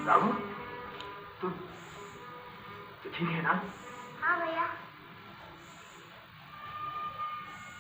राघव, तुम तो ठीक है ना? हाँ भैया।